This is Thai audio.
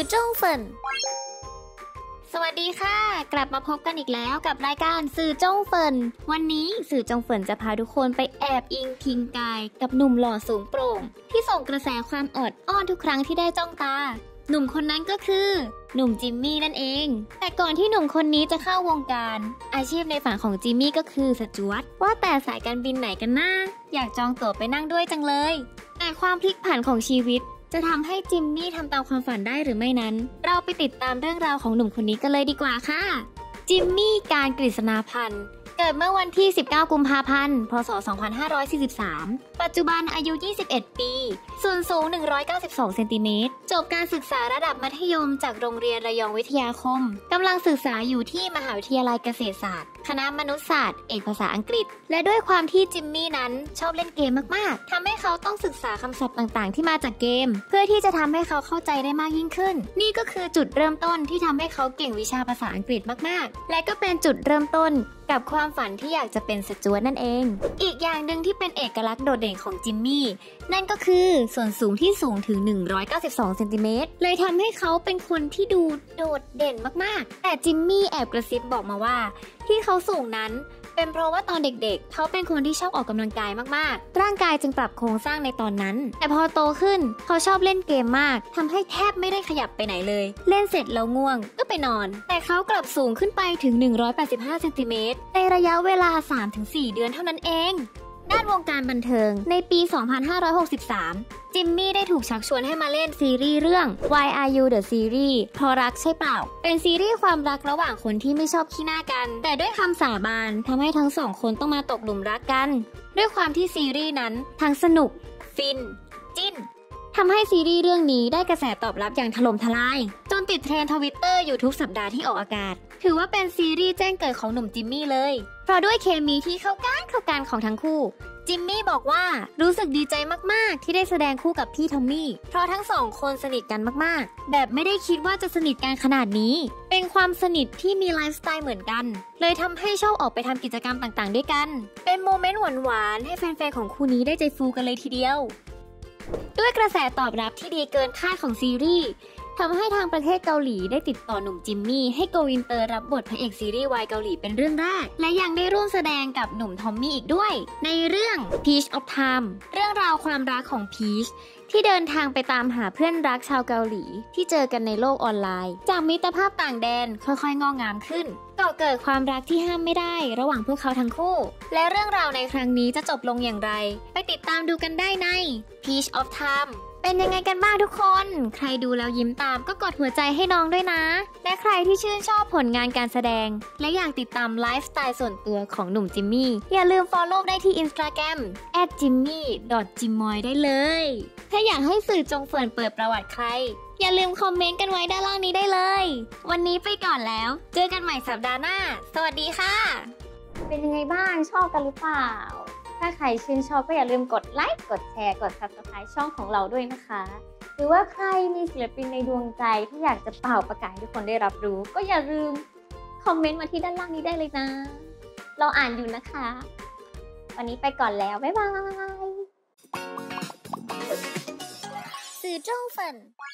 จงเฟินสวัสดีค่ะกลับมาพบกันอีกแล้วกับรายการสื่อจงเฟินวันนี้สื่อจงเฟินจะพาทุกคนไปแอบอิงพิงกายกับหนุ่มหล่อสูงโปร่งที่ส่งกระแสความอดอ้อนทุกครั้งที่ได้จ้องตาหนุ่มคนนั้นก็คือหนุ่มจิมมี่นั่นเองแต่ก่อนที่หนุ่มคนนี้จะเข้าวงการอาชีพในฝันของจิมมี่ก็คือสจ๊วตว่าแต่สายการบินไหนกันนะอยากจองตั๋วไปนั่งด้วยจังเลยแต่ความพลิกผันของชีวิตจะทำให้จิมมี่ทำตามความฝันได้หรือไม่นั้นเราไปติดตามเรื่องราวของหนุ่มคนนี้กันเลยดีกว่าค่ะจิมมี่การกฤษณาพันธ์เกิดเมื่อวันที่19กุมภาพันธ์พศ2543ปัจจุบันอายุ21ปีส่วนสูง192เซนติเมตรจบการศึกษาระดับมัธยมจากโรงเรียนระยองวิทยาคมกำลังศึกษาอยู่ที่มหาวิทยาลัยเกษตรศาสตร์คณะมนุษยศาสตร์เอกภาษาอังกฤษและด้วยความที่จิมมี่นั้นชอบเล่นเกมมากๆทำให้เขาต้องศึกษาคำศัพท์ต่างๆที่มาจากเกมเพื่อที่จะทำให้เขาเข้าใจได้มากยิ่งขึ้นนี่ก็คือจุดเริ่มต้นที่ทำให้เขาเก่งวิชาภาษาอังกฤษมากๆและก็เป็นจุดเริ่มต้นกับความฝันที่อยากจะเป็นสจ๊วตนั่นเองอีกอย่างหนึ่งที่เป็นเอกลักษณ์โดดเด่นของจิมมี่นั่นก็คือส่วนสูงที่สูงถึง192เซนติเมตรเลยทำให้เขาเป็นคนที่ดูโดดเด่นมากๆแต่จิมมี่แอบกระซิบบอกมาว่าที่เขาสูงนั้นเป็นเพราะว่าตอนเด็กๆเขาเป็นคนที่ชอบออกกำลังกายมากๆร่างกายจึงปรับโครงสร้างในตอนนั้นแต่พอโตขึ้นเขาชอบเล่นเกมมากทำให้แทบไม่ได้ขยับไปไหนเลยเล่นเสร็จแล้วง่วงก็ไปนอนแต่เขากลับสูงขึ้นไปถึง185เซนติเมตรในระยะเวลา 3-4 เดือนเท่านั้นเองด้านวงการบันเทิงในปี 2563 จิมมี่ได้ถูกชักชวนให้มาเล่นซีรีส์เรื่อง Why Are You The Series เพราะรักใช่เปล่าเป็นซีรีส์ความรักระหว่างคนที่ไม่ชอบขี้หน้ากันแต่ด้วยคำสาบานทำให้ทั้งสองคนต้องมาตกหลุมรักกันด้วยความที่ซีรีส์นั้นทั้งสนุกฟินจิ้นทำให้ซีรีส์เรื่องนี้ได้กระแสตอบรับอย่างถล่มทลายจนติดเทรนด์ Twitter อยู่ทุกสัปดาห์ที่ออกอากาศถือว่าเป็นซีรีส์แจ้งเกิดของหนุ่มจิมมี่เลยเพราะด้วยเคมีที่เข้ากันของทั้งคู่จิมมี่บอกว่ารู้สึกดีใจมากๆที่ได้แสดงคู่กับพี่ทอมมี่เพราะทั้งสองคนสนิทกันมากๆแบบไม่ได้คิดว่าจะสนิทกันขนาดนี้เป็นความสนิทที่มีไลฟ์สไตล์เหมือนกันเลยทำให้ชอบออกไปทำกิจกรรมต่างๆด้วยกันเป็นโมเมนต์หวานๆให้แฟนๆของคู่นี้ได้ใจฟูกันเลยทีเดียวด้วยกระแสตอบรับที่ดีเกินคาดของซีรีส์ทำให้ทางประเทศเกาหลีได้ติดต่อหนุ่มจิมมี่ให้โกอินเตอร์รับบทพระเอกซีรีส์วายเกาหลีเป็นเรื่องแรกและยังได้ร่วมแสดงกับหนุ่มทอมมี่อีกด้วยในเรื่อง Peach of Time เรื่องราวความรักของพีชที่เดินทางไปตามหาเพื่อนรักชาวเกาหลีที่เจอกันในโลกออนไลน์จากมิตรภาพต่างแดนค่อยๆงอกงามขึ้นก็เกิดความรักที่ห้ามไม่ได้ระหว่างพวกเขาทั้งคู่และเรื่องราวในครั้งนี้จะจบลงอย่างไรไปติดตามดูกันได้ใน Peach of Timeเป็นยังไงกันบ้างทุกคนใครดูแล้วยิ้มตามก็กดหัวใจให้น้องด้วยนะและใครที่ชื่นชอบผลงานการแสดงและอยากติดตามไลฟ์สไตล์ส่วนตัวของหนุ่มจิมมี่อย่าลืม follow ได้ที่ Instagram @jimmy.jimoy ได้เลยถ้าอยากให้สื่อจงเฟินเปิดประวัติใครอย่าลืมคอมเมนต์กันไว้ด้านล่างนี้ได้เลยวันนี้ไปก่อนแล้วเจอกันใหม่สัปดาห์หน้าสวัสดีค่ะเป็นยังไงบ้างชอบกันหรือเปล่าถ้าใครชื่นชอบก็อย่าลืมกดไลค์กดแชร์กด Subscribe ช่องของเราด้วยนะคะหรือว่าใครมีศิลปินในดวงใจที่อยากจะเป่าประกาศให้ทุกคนได้รับรู้ก็อย่าลืมคอมเมนต์มาที่ด้านล่างนี้ได้เลยนะเราอ่านอยู่นะคะวันนี้ไปก่อนแล้วบ๊ายบายสื่อจงเฟิน